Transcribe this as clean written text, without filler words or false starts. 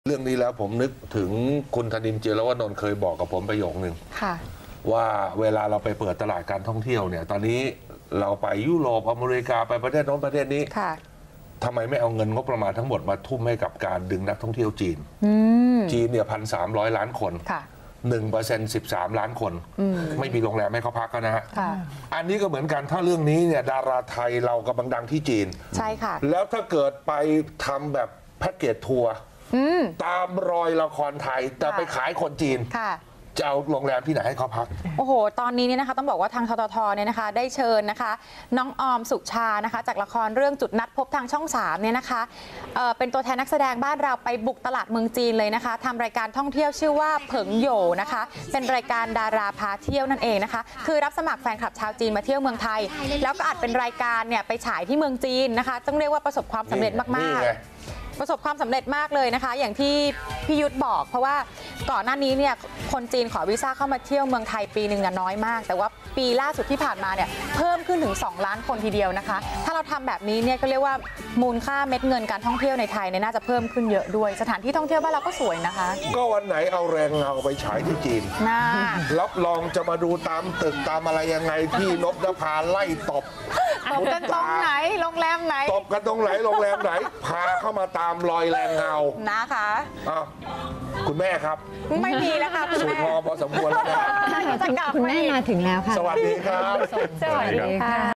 เรื่องนี้แล้วผมนึกถึงคุณธนินทร์ เจียรวนนท์เคยบอกกับผมประโยคนึงว่าเวลาเราไปเปิดตลาดการท่องเที่ยวเนี่ยตอนนี้เราไปยุโรปอเมริกาไปประเทศโน้นประเทศนี้ทำไมไม่เอาเงินงบประมาณทั้งหมดมาทุ่มให้กับการดึงนักท่องเที่ยวจีนเนี่ย1,300 ล้านคน1% 13 ล้านคนไม่มีโรงแรมให้เขาพักกันนะฮะอันนี้ก็เหมือนกันถ้าเรื่องนี้เนี่ยดาราไทยเรากำลังดังที่จีนใช่ค่ะแล้วถ้าเกิดไปทำแบบแพ็กเกจทัวร์ตามรอยละครไทยแต่ไปขายคนจีนจะเอาโรงแรมที่ไหนให้เขาพักโอ้โหตอนนี้เนี่ยนะคะต้องบอกว่าทางทททเนี่ยนะคะได้เชิญนะคะน้องออมสุชานะคะจากละครเรื่องจุดนัดพบทางช่อง3เนี่ยนะคะเป็นตัวแทนนักแสดงบ้านเราไปบุกตลาดเมืองจีนเลยนะคะทำรายการท่องเที่ยวชื่อว่าเผิงโหยนะคะเป็นรายการดาราพาเที่ยวนั่นเองนะคะคือรับสมัครแฟนคลับชาวจีนมาเที่ยวเมืองไทยแล้วก็อัดเป็นรายการเนี่ยไปฉายที่เมืองจีนนะคะต้องเรียกว่าประสบความสำเร็จมากๆประสบความสำเร็จมากเลยนะคะอย่างที่พี่ยุทธบอกเพราะว่าก่อนหน้านี้เนี่ยคนจีนขอวีซ่าเข้ามาเที่ยวเมืองไทยปีหนึ่งน้อยมากแต่ว่าปีล่าสุดที่ผ่านมาเนี่ยเพิ่มขึ้นถึง2 ล้านคนทีเดียวนะคะถ้าเราทำแบบนี้เนี่ยก็เรียกว่ามูลค่าเม็ดเงินการท่องเที่ยวในไทยเนี่ยน่าจะเพิ่มขึ้นเยอะด้วยสถานที่ท่องเที่ยวบ้านเราก็สวยนะคะก็วันไหนเอาแรงเงาไปฉายที่จีนรับรองจะมาดูตามตึกตามอะไรยังไงที่นพนภาไล่ตบกันตรงไหนโรงแรมไหนตบกันตรงไหนโรงแรมไหนพาเข้ามาตามรอยแรงเงานะคะคุณแม่ครับไม่มีแล้วค่ะคุณแม่พอสมควรแล้วนะคุณแม่มาถึงแล้วค่ะสวัสดีครับสวัสดีค่ะ